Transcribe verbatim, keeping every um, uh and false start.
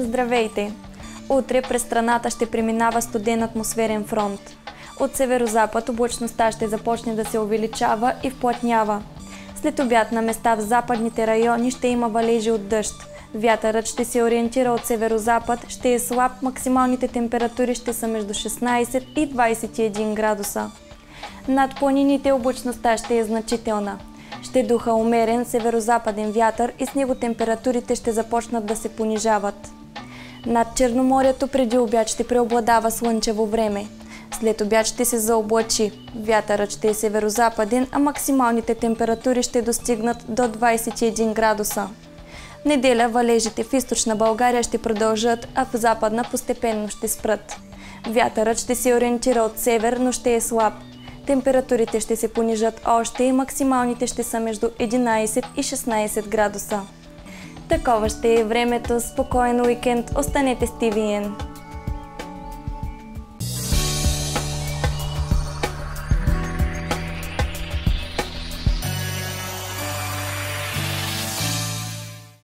Здравейте! Утре през страната ще преминава студен атмосферен фронт. От северозапад облачността ще започне да се увеличава и вплътнява. След обяд на места в западните райони ще има валежи от дъжд. Вятърът ще се ориентира от северозапад, ще е слаб, максималните температури ще са между шестнайсет и двайсет и един градуса. Над планините облачността ще е значителна. Ще духа умерен северозападен вятър и с него температурите ще започнат да се понижават. Над Черноморието преди обяд ще преобладава слънчево време. След обяд ще се заоблачи. Вятърът ще е северозападен, а максималните температури ще достигнат до двайсет и един градуса. В неделя валежите в източна България ще продължат, а в западна постепенно ще спрат. Вятърът ще се ориентира от север, но ще е слаб. Температурите ще се понижат още и максималните ще са между единайсет и шестнайсет градуса. Такова ще е времето. Спокоен уикенд. Останете с Ти Ви Ен.